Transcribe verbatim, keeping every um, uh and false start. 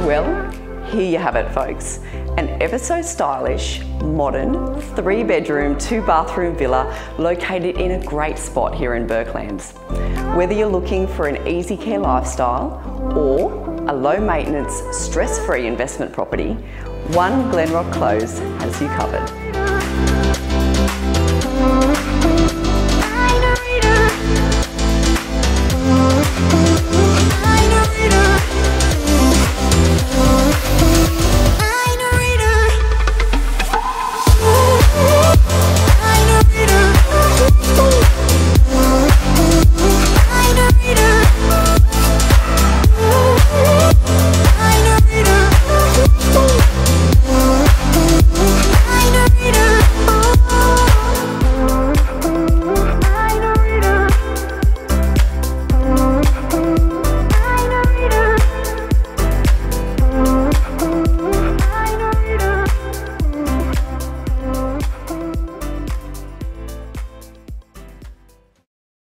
Well, here you have it, folks. An ever so stylish, modern, three bedroom, two bathroom villa located in a great spot here in Bourkelands. Whether you're looking for an easy care lifestyle or a low maintenance, stress-free investment property, one Glenrock Close has you covered.